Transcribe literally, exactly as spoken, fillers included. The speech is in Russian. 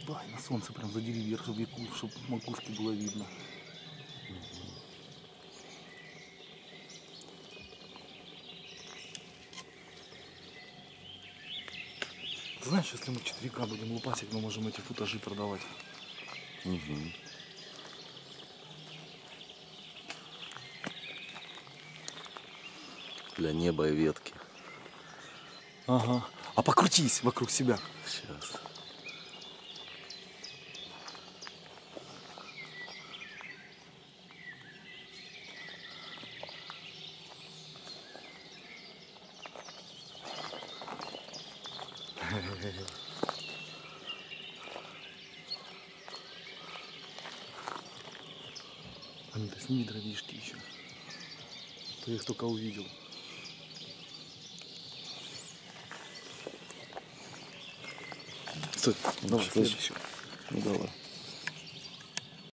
Да, и на солнце прям задели вверх, чтобы макушки было видно. Ты знаешь, если мы четыре ка будем лупасить, мы можем эти футажи продавать. Угу. Для неба и ветки. Ага. А покрутись вокруг себя. Сейчас. А ну-то сними дровишки еще. То я их только увидел. Стой, давай, Что ж? следующий. Ну давай.